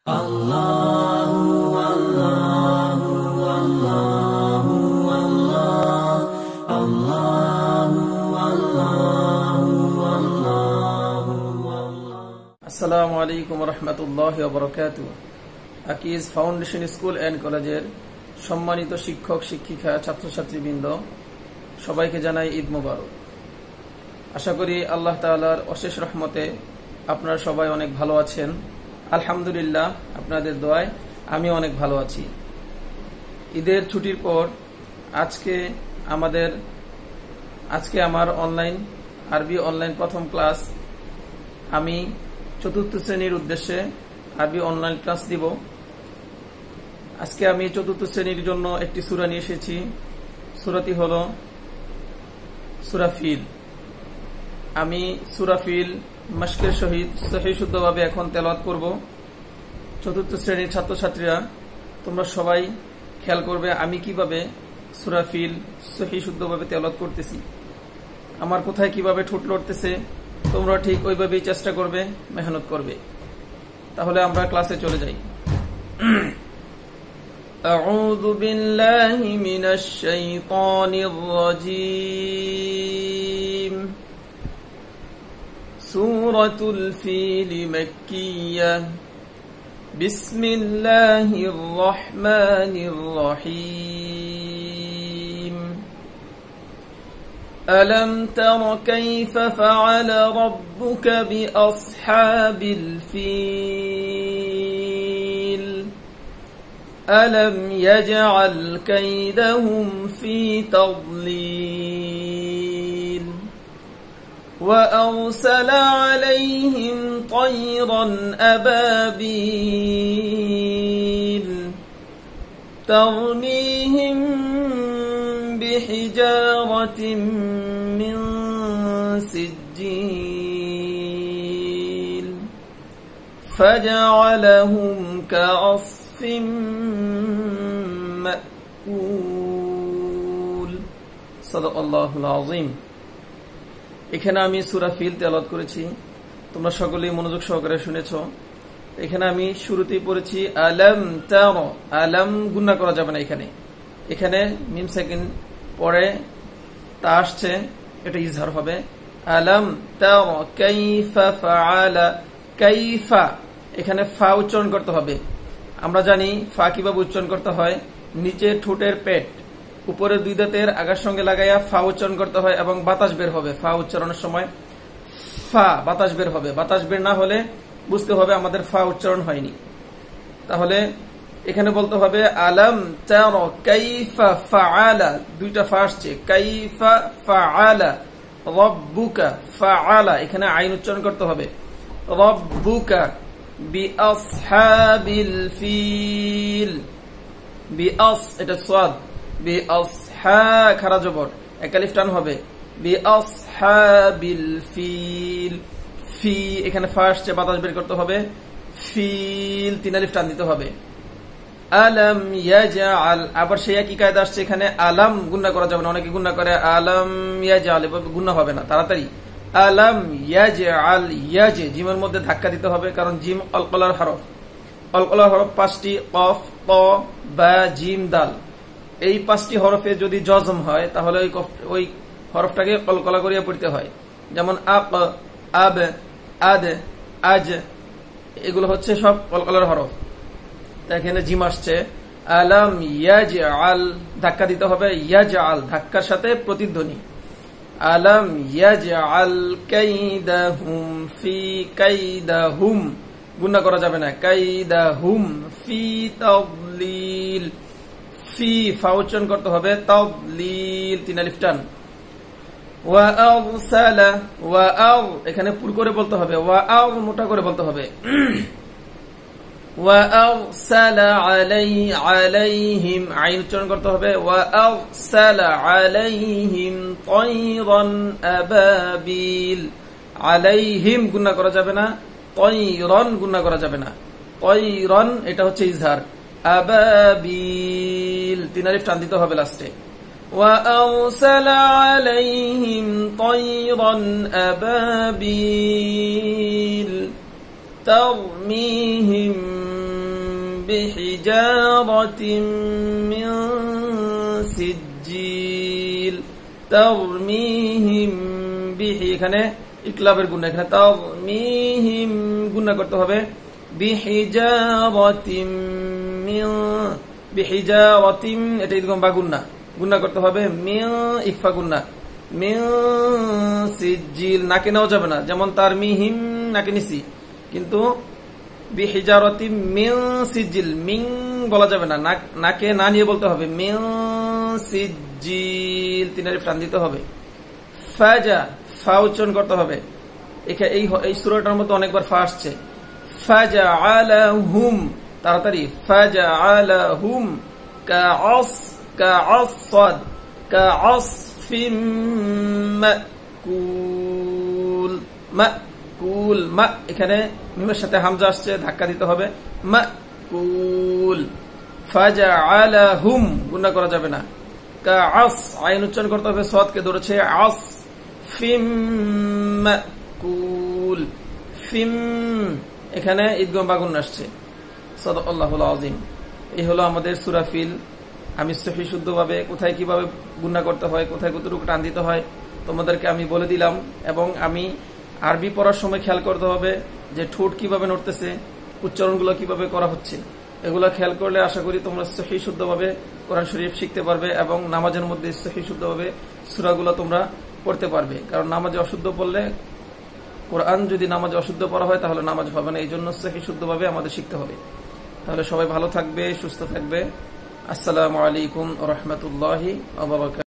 Allahu Allahu Allahu Allah Allahu Allahu Allahu Assalamu alaikum wa rahmatullahi wa barakatuh. Akij foundation school and কলেজের সম্মানিত শিক্ষক শিক্ষিকা ছাত্রছাত্রীবৃন্দ সবাইকে জানাই ঈদ মোবারক। আশা করি আল্লাহ তাআলার অশেষ রহমতে আপনারা সবাই অনেক ভালো আছেন। আলহামদুলিল্লাহ, আপনাদের দোয়ায় আমি অনেক ভালো আছি। ঈদের ছুটির পর আজকে আমার আরবি অনলাইন প্রথম ক্লাস। আমি চতুর্থ শ্রেণীর উদ্দেশ্যে আরবি অনলাইন ক্লাস দিব। আজকে আমি চতুর্থ শ্রেণীর জন্য একটি সূরা নিয়ে এসেছি। সূরাটি হলো সূরা ফিল। আমি সূরা ফিল মাশকের সহিত সহিহ শুদ্ধভাবে এখন তেলাওয়াত করব। চতুর্থ শ্রেণীর ছাত্রছাত্রীরা তোমরা সবাই খেয়াল করবে আমি কিভাবে সূরা ফিল সহিহ শুদ্ধভাবে তেলাওয়াত করতেছি। আমার কোথায় কিভাবে ঠোঁট লড়তেছে তোমরা ঠিক ওইভাবেই চেষ্টা করবে, মেহনত করবে। তাহলে আমরা ক্লাসে চলে যাই। আউযু বিল্লাহি মিনাশ শাইতানির রাজীম। সূরাতুল ফিল মাক্কিয়াহ। বিসমিল্লাহির রহমানির রহিম। ألم تر كيف فعل ربك بأصحاب الفيل ألم يجعل كيدهم في تضليل وأرسل عليهم طيرا أبابيل ترميهم بحجارة من سجيل فجعلهم كعصف مأكول صدق الله العظيم। এখানে আমি সূরা ফিল তেলাওয়াত করেছি, তোমরা সকলেই মনোযোগ সহকারে শুনেছো। এখানে আমি শুরুতেই পড়েছি আলাম তারা। আলাম গুণা করা যাবে না, এখানে মিম সেকেন্ড পরে তা আসছে, এটা ইজহার হবে। আলাম তারা কাইফা ফাআলা। কাইফা, এখানে ফা উচ্চারণ করতে হবে। আমরা জানি ফা কিভাবে উচ্চারণ করতে হয়। নিচে ঠোঁটের পেট, উপরে দুই দাঁতের আগার সঙ্গে লাগাইয়া ফা উচ্চারণ করতে হয় এবং বাতাস বের হবে। ফা উচ্চারণের সময় ফা বাতাস বের হবে। বাতাস বের না হলে বুঝতে হবে আমাদের ফা উচ্চারণ হয়নি। তাহলে এখানে বলতে হবে আলাম তারা কাইফা ফাআলা। দুইটা ফা আসছে, কাইফা ফাআলা রাব্বুকা। ফাআলা এখানে আইন উচ্চারণ করতে হবে। রাব্বুকা বিআসহাবিল ফিল। বিআস এটা সাদ, বিআসহা খারা জবর, এক আলিফ টান হবে। বিআসহাবিল ফিল। ফি এখানে ফা আসছে, বাতাস বের করতে হবে। ফিল তিন আলিফ টান দিতে হবে। আলাম ইয়াজআল, আবার সেই একই কায়দা আসছে। এখানে আলাম গুণা করা যাবে না, অনেকে গুণা করে আলাম ইয়াজআল, এভাবে গুণা হবে না, তাড়াতাড়ি। আলাম ইয়াজআল, ইয়াজে জিমের মধ্যে ধাক্কা দিতে হবে, কারণ জিম অলকলার হরফ। অলকলার হরফ পাঁচটি, কফ, ত, বা, জিম, দাল। এই পাঁচটি হরফে যদি জজম হয় তাহলে ওই হরফটাকে কলকলা করিয়া পড়তে হয়। যেমন আক, আব, আদ, আজ, এগুলো হচ্ছে সব কলকলার হরফ। এখানে জিম আসছে। আলাম ইয়াজআল, ধাক্কা দিতে হবে। ইয়াজআল ধাক্কার সাথে প্রতিধ্বনি। আলাম ইয়াজআল কাইদাহুম ফি। কাইদাহুম গুণা করা যাবে না। কাইদাহুম ফি তাদলিল। ফি ফা উচ্চারণ করতে হবে। তাদলিল তিন আলিফ টান। ওয়া আরসালা। ওয়া আর এখানে পুর করে বলতে হবে। ওয়া আর মোটা করে বলতে হবে। وَأَرْسَلَ عَلَيْهِمْ আইন উচ্চারণ করতে হবে। وَأَرْسَلَ عَلَيْهِمْ طَيْرًا أَبَابِيلَ। আলাইহিম গুণা করা যাবে না, তয়রন গুণা করা যাবে না। তয়রন এটা হচ্ছে ইজহার। আবাবিল তিন আলিফ টান দিতে হবে লাস্টে। وَأَرْسَلَ عَلَيْهِمْ طَيْرًا أَبَابِيلَ تَرْمِيهِمْ বিহিজারাতিম মিন সিজ্জিল তারমিহিম বিহি, এখানে ইকলাবের গুণা, এখানে তারমিহিম গুণা করতে হবে বিহিজারাতিম মিন বিহিজারাতিম, এটা ইদগম বা গুণা, গুণা করতে হবে মিন ইকফা গুণা মিন সিজ্জিল, নাকে নেওয়া যাবে না, যেমন তারমিহিম নাকে নিছি, কিন্তু বিহিজারাতিম মিন সিজ্জিল মিন বলা যাবে না, নাকে না নিয়ে বলতে হবে মিন সিজ্জিল, 3 আলিফ টান দিতে হবে। ফাজা, ফা উচ্চারণ করতে হবে, এই সূরাটার মধ্যে অনেকবার ফা আসছে। ফাজআলাহুম, তাড়াতাড়ি, ফাজআলাহুম কাআসসাদ কাআসফিম মাকুল মাকুল, মা এখানে মিমের সাথে হামজা আসছে, ধাক্কা দিতে হবে, মাকুল। ফাজআলাহুম গুণা করা যাবে না, কাআস আইন উচ্চারণ করতে হবে, সাদকে ধরেছে, আস ফিম মাকুল, ফিম এখানে ইদগম বা গুণা আসছে। সাদাকাল্লাহুল আযীম। এই হলো আমাদের সূরা ফিল। আমি সহিহ শুদ্ধভাবে কোথায় কিভাবে গুণা করতে হয়, কোথায় কতটুকু টান দিতে হয় তোমাদেরকে আমি বলে দিলাম, এবং আমি আরবি পড়ার সময় খেয়াল করতে হবে যে ঠোঁট কিভাবে নড়তেছে, উচ্চারণগুলো কিভাবে করা হচ্ছে, এগুলো খেয়াল করলে আশা করি তোমরা সহিহ শুদ্ধভাবে কোরআন শরীফ শিখতে পারবে এবং নামাজের মধ্যে সহিহ শুদ্ধভাবে সূরাগুলো তোমরা পড়তে পারবে। কারণ নামাজে অশুদ্ধ পড়লে, কোরআন যদি নামাজে অশুদ্ধ পড়া হয় তাহলে নামাজ হবে না, এই জন্য সহিহ শুদ্ধভাবে আমাদের শিখতে হবে। তাহলে সবাই ভালো থাকবে, সুস্থ থাকবে। আসসালামু আলাইকুম ওয়া রাহমাতুল্লাহি ওয়া বারাকাতুহু।